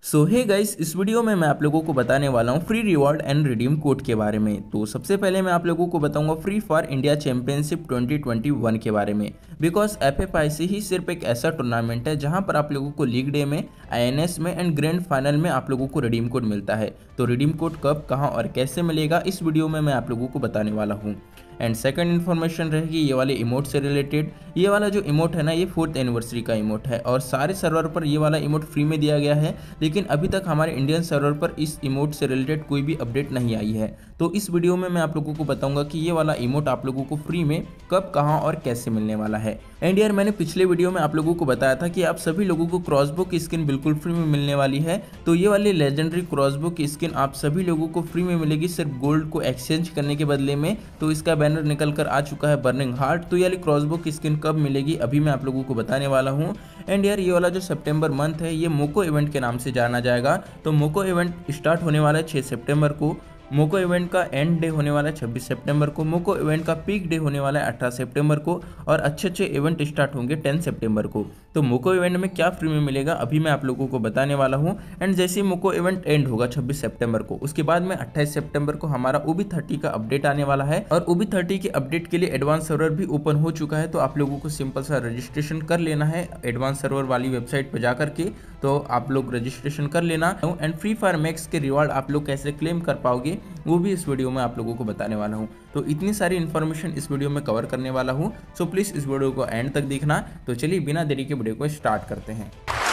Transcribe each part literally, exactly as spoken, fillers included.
सो hey guys, इस video में मैं आप लोगों को बताने वाला हूँ free reward and redeem code के बारे में। तो सबसे पहले मैं आप लोगों को बताऊंगा free fire India championship twenty twenty one के बारे में। Because F F I C ही सिर्फ एक ऐसा टूर्नामेंट है जहां पर आप लोगों को लीग डे में, आई एन एस में एंड ग्रैंड फाइनल में आप लोगों को रिडीम कोड मिलता है। तो रिडीम कोड कब, कहां और कैसे मिलेगा, इस वीडियो में मैं आप लोगों को बताने वाला हूँ। एंड सेकंड इन्फॉर्मेशन रहेगी ये वाले इमोट से रिलेटेड। ये वाला जो इमोट है ना, ये फोर्थ एनिवर्सरी का इमोट है और सारे सर्वर पर ये वाला इमोट फ्री में दिया गया है, लेकिन अभी तक हमारे इंडियन सर्वर पर इस इमोट से रिलेटेड कोई भी अपडेट नहीं आई है। तो इस वीडियो में मैं आप लोगों को बताऊंगा कि ये वाला इमोट आप लोगों को फ्री में कब, कहां और कैसे मिलने वाला है। एंड यार, मैंने पिछले वीडियो में आप लोगों को बताया था कि आप सभी लोगों को क्रॉसबो की स्किन बिल्कुल फ्री में मिलने वाली है। तो ये वाली लेजेंडरी क्रॉसबो की स्किन आप सभी लोगों को फ्री में मिलेगी, सिर्फ गोल्ड को एक्सचेंज करने के बदले में। तो इसका बैनर निकल कर आ चुका है, बर्निंग हार्ट। तो ये वाली क्रॉसबो की स्किन कब मिलेगी अभी मैं आप लोगों को बताने वाला हूँ। एंड यार, ये वाला जो सितंबर मंथ है ये मोको इवेंट के नाम से जाना जाएगा। तो मोको इवेंट स्टार्ट होने वाला है छह सितंबर को। मोको इवेंट का एंड डे होने वाला है छब्बीस सितंबर को। मोको इवेंट का पीक डे होने वाला है अठारह सितंबर को और अच्छे अच्छे इवेंट स्टार्ट होंगे दस सितंबर को। तो मोको इवेंट में क्या फ्री में मिलेगा अभी मैं आप लोगों को बताने वाला हूं। एंड जैसे ही मोको इवेंट एंड होगा छब्बीस सितंबर को, उसके बाद में अट्ठाईस सितंबर को हमारा ओ बी थर्टी का अपडेट आने वाला है। और ओ बी थर्टी के अपडेट के लिए एडवांस सर्वर भी ओपन हो चुका है। तो आप लोगों को सिंपल सा रजिस्ट्रेशन कर लेना है एडवांस सर्वर वाली वेबसाइट पर जाकर के। तो आप लोग रजिस्ट्रेशन कर लेना। एंड फ्री फायर मैक्स के रिवॉर्ड आप लोग कैसे क्लेम कर पाओगे वो भी इस वीडियो में आप लोगों को बताने वाला हूं। तो इतनी सारी इन्फॉर्मेशन इस वीडियो में कवर करने वाला हूं। सो प्लीज इस वीडियो को एंड तक देखना। तो चलिए बिना देरी के वीडियो को स्टार्ट करते हैं।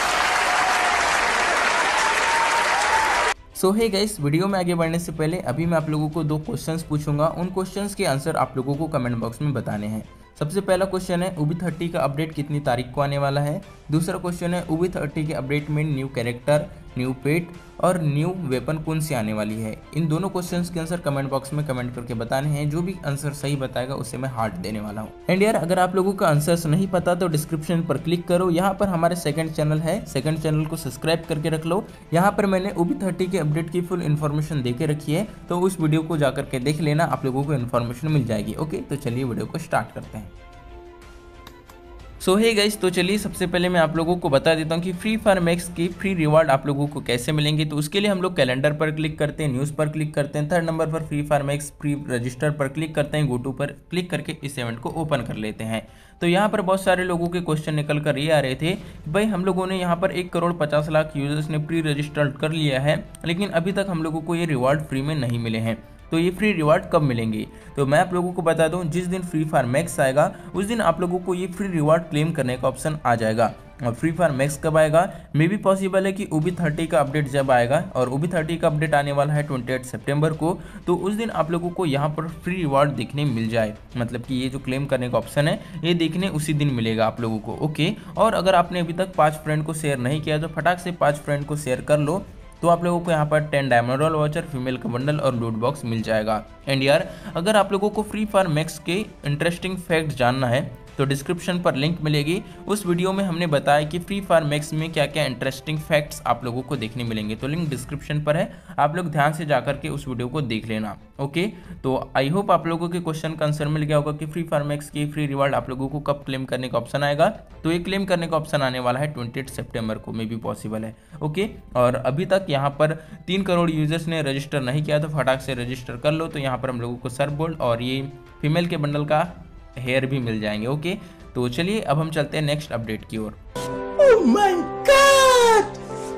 सो हे गाइस, वीडियो में आगे बढ़ने से पहले अभी मैं आप लोगों को दो क्वेश्चंस पूछूंगा। उन क्वेश्चंस के आंसर आप लोगों को कमेंट बॉक्स में बताने हैं। सबसे पहला क्वेश्चन है ओ बी थर्टी का अपडेट कितनी तारीख को आने वाला है। दूसरा क्वेश्चन है ओ बी थर्टी के अपडेट में न्यू कैरेक्टर, न्यू पेट और न्यू वेपन कौन सी आने वाली है। इन दोनों क्वेश्चंस के आंसर कमेंट बॉक्स में कमेंट करके बताने हैं। जो भी आंसर सही बताएगा उसे मैं हार्ट देने वाला हूँ। एंड यार, अगर आप लोगों का आंसर्स नहीं पता तो डिस्क्रिप्शन पर क्लिक करो, यहाँ पर हमारे सेकंड चैनल है, सेकंड चैनल को सब्सक्राइब करके रख लो। यहाँ पर मैंने ओ बी थर्टी के अपडेट की फुल इन्फॉर्मेशन देके रखी है, तो उस वीडियो को जाकर के देख लेना, आप लोगों को इन्फॉर्मेशन मिल जाएगी। ओके, तो चलिए वीडियो को स्टार्ट करते हैं। सो हे गाइस, तो चलिए सबसे पहले मैं आप लोगों को बता देता हूँ कि फ्री फायर मैक्स की फ्री रिवार्ड आप लोगों को कैसे मिलेंगे। तो उसके लिए हम लोग कैलेंडर पर क्लिक करते हैं, न्यूज़ पर क्लिक करते हैं, थर्ड नंबर पर free fire max free register पर क्लिक करते हैं, गो टू पर क्लिक करके इस इवेंट को ओपन कर लेते हैं। तो यहाँ पर बहुत सारे लोगों के क्वेश्चन निकल कर ये आ रहे थे, भाई हम लोगों ने यहाँ पर एक करोड़ पचास लाख यूजर्स ने प्री रजिस्टर्ड कर लिया है, लेकिन अभी तक हम लोगों को ये रिवार्ड फ्री में नहीं मिले हैं। तो ये फ्री रिवार्ड कब मिलेंगे, तो मैं आप लोगों को बता दूं, जिस दिन फ्री फायर मैक्स आएगा उस दिन आप लोगों को ये फ्री रिवार्ड क्लेम करने का ऑप्शन आ जाएगा। और फ्री फायर मैक्स कब आएगा, मे भी पॉसिबल है कि ओ बी थर्टी का अपडेट जब आएगा, और ओ बी थर्टी का अपडेट आने वाला है अट्ठाईस सितंबर को। तो उस दिन आप लोगों को यहाँ पर फ्री रिवार्ड देखने मिल जाए, मतलब कि ये जो क्लेम करने का ऑप्शन है ये देखने उसी दिन मिलेगा आप लोगों को। ओके, और अगर आपने अभी तक पाँच फ्रेंड को शेयर नहीं किया तो फटाक से पाँच फ्रेंड को शेयर कर लो। तो आप लोगों को यहाँ पर ten diamond royal voucher, female का बंडल और लूट बॉक्स मिल जाएगा। एंड यार, अगर आप लोगों को फ्री फायर मैक्स के इंटरेस्टिंग फैक्ट जानना है तो डिस्क्रिप्शन पर लिंक मिलेगी। उस वीडियो में हमने बताया कि फ्री फायर मैक्स में क्या क्या इंटरेस्टिंग फैक्ट्स आप लोगों को देखने मिलेंगे। तो लिंक डिस्क्रिप्शन पर है, आप लोग ध्यान से जाकर के उस वीडियो को देख लेना। ओके, तो आई होप आप लोगों के क्वेश्चन का आंसर मिल गया होगा कि फ्री फायर मैक्स की फ्री रिवार्ड आप लोगों को कब क्लेम करने का ऑप्शन आएगा। तो ये क्लेम करने का ऑप्शन आने वाला है अट्ठाईस सितंबर को, मे भी पॉसिबल है। ओके, और अभी तक यहाँ पर तीन करोड़ यूजर्स ने रजिस्टर नहीं किया, तो फटाक से रजिस्टर कर लो। तो यहाँ पर हम लोगों को सर बोल्ट और ये फीमेल के बंडल का हेयर भी मिल जाएंगे। ओके, तो चलिए अब हम चलते हैं नेक्स्ट अपडेट की ओर। Oh my God!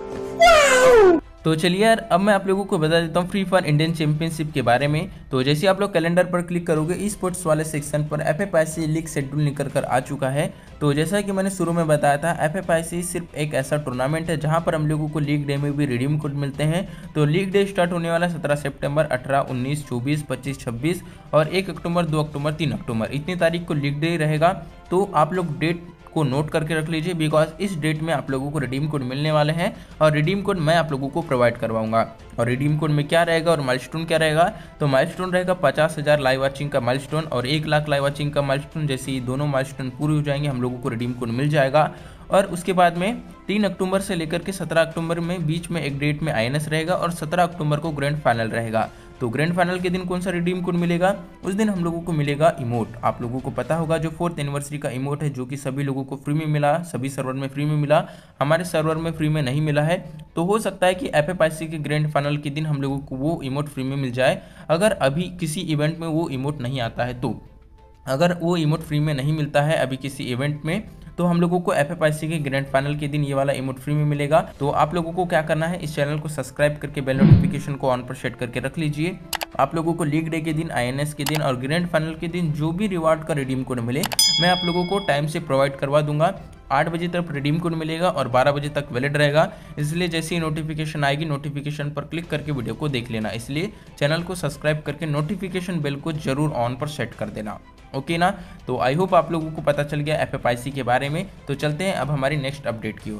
Wow! तो चलिए यार, अब मैं आप लोगों को बता देता हूँ फ्री फायर इंडियन चैंपियनशिप के बारे में। तो जैसे आप लोग कैलेंडर पर क्लिक करोगे, ई स्पोर्ट्स वाले सेक्शन पर F F I C league schedule निकल कर आ चुका है। तो जैसा कि मैंने शुरू में बताया था, एफ एफ आई सी सिर्फ एक ऐसा टूर्नामेंट है जहां पर हम लोगों को लीग डे में भी रिडीम कोड मिलते हैं। तो लीग डे स्टार्ट होने वाला है सत्रह सितंबर, अठारह, उन्नीस, चौबीस, पच्चीस, छब्बीस और एक अक्टूबर, दो अक्टूबर, तीन अक्टूबर, इतनी तारीख को लीग डे रहेगा। तो आप लोग डेट को नोट करके रख लीजिए, बिकॉज इस डेट में आप लोगों को रिडीम कोड मिलने वाले हैं और रिडीम कोड मैं आप लोगों को प्रोवाइड करवाऊंगा। और रिडीम कोड में क्या रहेगा और माइलस्टोन क्या रहेगा, तो माइलस्टोन रहेगा पचास हज़ार लाइव वाचिंग का माइलस्टोन और एक लाख लाइव वाचिंग का माइलस्टोन। जैसे ये दोनों माइलस्टोन पूरे हो जाएंगे हम लोगों को रिडीम कोड मिल जाएगा। और उसके बाद में तीन अक्टूबर से लेकर के सत्रह अक्टूबर में बीच में एक डेट में आई एन एस रहेगा और सत्रह अक्टूबर को ग्रैंड फाइनल रहेगा। तो ग्रैंड फाइनल के दिन कौन सा रिडीम कोड मिलेगा? उस दिन हम लोगों को मिलेगा इमोट। आप लोगों को पता होगा जो फोर्थ एनिवर्सरी का इमोट है, जो कि सभी लोगों को फ्री में मिला, सभी सर्वर में फ्री में मिला, हमारे सर्वर में फ्री में नहीं मिला है। तो हो सकता है कि एफ एफ आई सी के ग्रैंड फाइनल के दिन हम लोगों को वो इमोट फ्री में मिल जाए, अगर अभी किसी इवेंट में वो इमोट नहीं आता है तो। अगर वो इमोट फ्री में नहीं मिलता है अभी किसी इवेंट में, तो हम लोगों को एफ एफ आई सी के ग्रैंड फाइनल के दिन ये वाला इमोट फ्री में मिलेगा। तो आप लोगों को क्या करना है, इस चैनल को सब्सक्राइब करके बेल नोटिफिकेशन को ऑन पर सेट करके रख लीजिए। आप लोगों को लीग डे के दिन, आई एन एस के दिन और ग्रैंड फाइनल के दिन जो भी रिवार्ड का रिडीम कोड मिले, मैं आप लोगों को टाइम से प्रोवाइड करवा दूंगा। आठ बजे तक रिडीम कोड मिलेगा और बारह बजे तक वैलिड रहेगा। इसलिए जैसे ही नोटिफिकेशन आएगी, नोटिफिकेशन पर क्लिक करके वीडियो को देख लेना। इसलिए चैनल को सब्सक्राइब करके नोटिफिकेशन बेल को जरूर ऑन पर सेट कर देना, ओके ना। तो आई होप आप लोगों को पता चल गया एफ एफ आई सी के बारे में। तो चलते हैं अब हमारी नेक्स्ट अपडेट की ओर।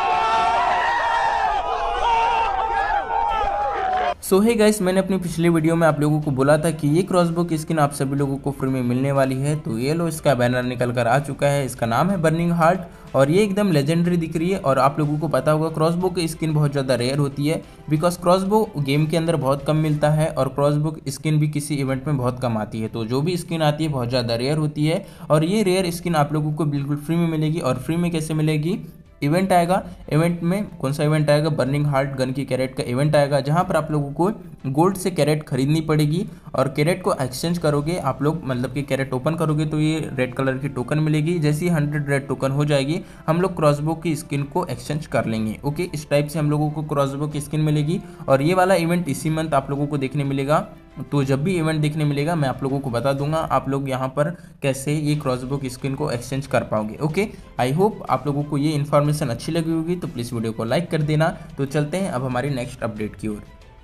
सो हे गाइस, मैंने अपनी पिछली वीडियो में आप लोगों को बोला था कि ये क्रॉसबो की स्किन आप सभी लोगों को फ्री में मिलने वाली है। तो ये लो, इसका बैनर निकल कर आ चुका है। इसका नाम है बर्निंग हार्ट और ये एकदम लेजेंडरी दिख रही है। और आप लोगों को पता होगा क्रॉसबो की स्किन बहुत ज़्यादा रेयर होती है, बिकॉज क्रॉसबो गेम के अंदर बहुत कम मिलता है और क्रॉसबो की स्किन भी किसी इवेंट में बहुत कम आती है। तो जो भी स्किन आती है बहुत ज़्यादा रेयर होती है और ये रेयर स्किन आप लोगों को बिल्कुल फ्री में मिलेगी। और फ्री में कैसे मिलेगी? इवेंट आएगा। इवेंट में कौन सा इवेंट आएगा? बर्निंग हार्ट गन की कैरेट का इवेंट आएगा, जहां पर आप लोगों को गोल्ड से कैरेट खरीदनी पड़ेगी और कैरेट को एक्सचेंज करोगे आप लोग, मतलब कि कैरेट ओपन करोगे तो ये रेड कलर की टोकन मिलेगी। जैसे ही हंड्रेड रेड टोकन हो जाएगी, हम लोग क्रॉसबो की स्किन को एक्सचेंज कर लेंगे। ओके, इस टाइप से हम लोगों को क्रॉसबो की स्किन मिलेगी और ये वाला इवेंट इसी मंथ आप लोगों को देखने मिलेगा। तो जब भी इवेंट देखने मिलेगा मैं आप लोगों को बता दूंगा आप लोग यहाँ पर कैसे ये क्रॉसबो की स्किन को एक्सचेंज कर पाओगे। ओके, आई होप आप लोगों को ये इन्फॉर्मेशन अच्छी लगी होगी, तो प्लीज़ वीडियो को लाइक कर देना। तो चलते हैं अब हमारी नेक्स्ट अपडेट की ओर।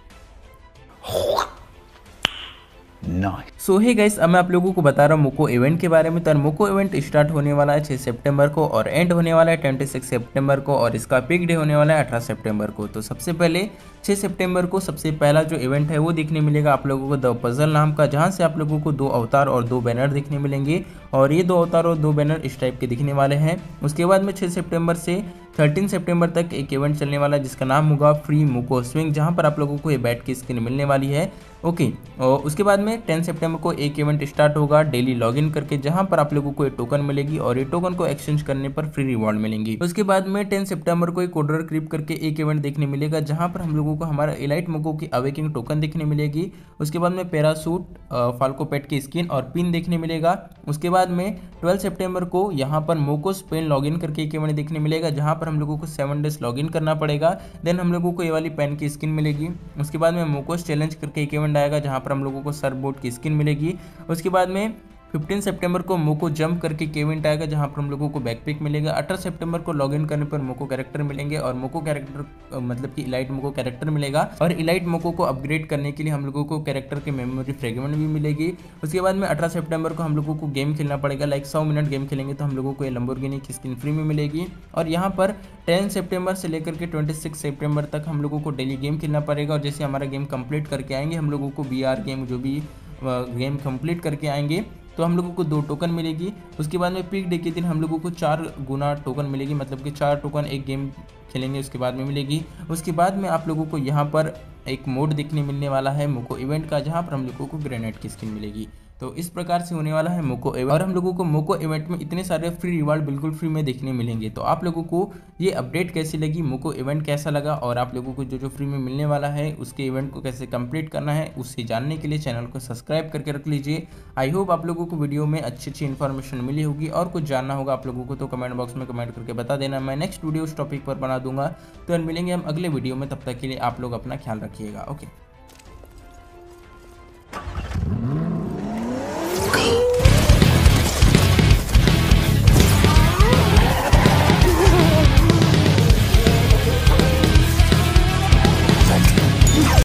सो हे गाइस, अब मैं आप लोगों को बता रहा हूँ मोको इवेंट के बारे में। तो मोको इवेंट स्टार्ट होने वाला है छह सितंबर को और एंड होने वाला है छब्बीस सितंबर को और इसका पिक डे होने वाला है अठारह सितंबर को। तो सबसे पहले छह सितंबर को सबसे पहला जो इवेंट है वो देखने मिलेगा आप लोगों को द पजल नाम का, जहां से आप लोगों को दो अवतार और दो बैनर देखने मिलेंगे और ये दो अवतार और दो बैनर इस टाइप के दिखने वाले हैं। उसके बाद में छह सितंबर से तेरह सितंबर तक एक इवेंट चलने वाला है जिसका नाम होगा फ्री मोको स्विंग, जहां पर आप लोगों को ये बैट की स्किन मिलने वाली है। ओके, और उसके बाद में दस सितंबर को एक इवेंट स्टार्ट होगा डेली लॉगिन करके, जहां पर आप लोगों को ये टोकन मिलेगी और ये टोकन को एक्सचेंज करने पर फ्री रिवॉर्ड मिलेंगी। उसके बाद में दस सितंबर को एक कोडर क्रिप करके एक इवेंट देखने मिलेगा, जहां पर हम लोगों को हमारा इलाइट मोको की अवेकिंग टोकन देखने मिलेगी। उसके बाद में पैरासूट, फाल्को पेट की स्किन और पिन देखने मिलेगा। उसके बाद में बारह सितंबर को यहाँ पर मोको स्पेन लॉगिन करके एक इवेंट देखने मिलेगा, जहाँ पर हम लोगों को सेवन डेज लॉगिन करना पड़ेगा। देन हम लोगों को ये वाली पेन की स्किन मिलेगी। उसके बाद में मोकोस चैलेंज करके एक इवेंट आएगा, जहाँ पर हम लोगों को सरबोट की स्किन मिलेगी। उसके बाद में पंद्रह सितंबर को मोको जंप करके एक इवेंट आएगा, जहां पर हम लोगों को बैकपैक मिलेगा। अठारह सितंबर को लॉगिन करने पर मोको कैरेक्टर मिलेंगे और मोको कैरेक्टर मतलब कि इलाइट मोको कैरेक्टर मिलेगा और इलाइट मोको को अपग्रेड करने के लिए हम लोगों को कैरेक्टर की मेमोरी फ्रेगमेंट भी मिलेगी। उसके बाद में अठारह सितंबर को हम लोगों को गेम खेलना पड़ेगा, लाइक सौ मिनट गेम खेलेंगे तो हम लोगों को ये लंबोर्गिनी की स्किन फ्री में मिलेगी। और यहाँ पर दस सितंबर से लेकर के छब्बीस सितंबर तक हम लोगों को डेली गेम खेलना पड़ेगा और जैसे हमारा गेम कंप्लीट करके आएंगे हम लोगों को बी आर गेम जो भी गेम कंप्लीट करके आएंगे तो हम लोगों को दो टोकन मिलेगी। उसके बाद में पिक डे के दिन हम लोगों को चार गुना टोकन मिलेगी, मतलब कि चार टोकन एक गेम खेलेंगे उसके बाद में मिलेगी। उसके बाद में आप लोगों को यहाँ पर एक मोड देखने मिलने वाला है मोको इवेंट का, जहाँ पर हम लोगों को ग्रेनेड की स्किन मिलेगी। तो इस प्रकार से होने वाला है मोको इवेंट और हम लोगों को मोको इवेंट में इतने सारे फ्री रिवार्ड बिल्कुल फ्री में देखने मिलेंगे। तो आप लोगों को ये अपडेट कैसी लगी, मोको इवेंट कैसा लगा और आप लोगों को जो जो फ्री में मिलने वाला है उसके इवेंट को कैसे कंप्लीट करना है, उससे जानने के लिए चैनल को सब्सक्राइब करके रख लीजिए। आई होप आप लोगों को वीडियो में अच्छी अच्छी इन्फॉर्मेशन मिली होगी और कुछ जानना होगा आप लोगों को तो कमेंट बॉक्स में कमेंट करके बता देना। मैं नेक्स्ट वीडियो उस टॉपिक पर बना दूंगा। तो मिलेंगे हम अगले वीडियो में, तब तक के लिए आप लोग अपना ख्याल रखिएगा। ओके।